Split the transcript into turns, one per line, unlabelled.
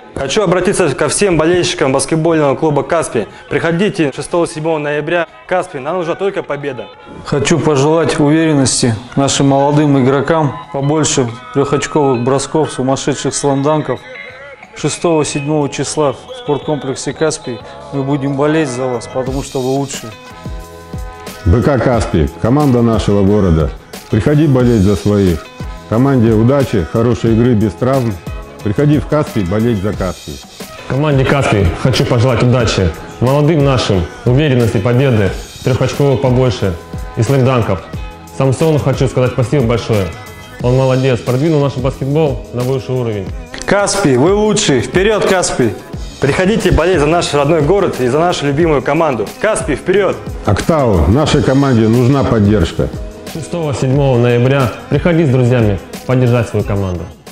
Хочу обратиться ко всем болельщикам баскетбольного клуба «Каспий». Приходите 6-7 ноября. «Каспий», нам нужна только победа.
Хочу пожелать уверенности нашим молодым игрокам, побольше трехочковых бросков, сумасшедших слэмданков. 6-7 числа в спорткомплексе «Каспий» мы будем болеть за вас, потому что вы лучшие.
БК «Каспий» – команда нашего города. Приходи болеть за своих. Команде удачи, хорошей игры без травм. Приходи в «Каспий» болеть за «Каспий».
Команде «Каспий» хочу пожелать удачи. Молодым нашим уверенности, победы, трехочковых побольше и слэмданков. Самсону хочу сказать спасибо большое. Он молодец, продвинул наш баскетбол на высший уровень.
«Каспий», вы лучшие! Вперед, «Каспий»! Приходите болеть за наш родной город и за нашу любимую команду. «Каспий», вперед!
«Октау», нашей команде нужна поддержка.
6-7 ноября приходи с друзьями поддержать свою команду.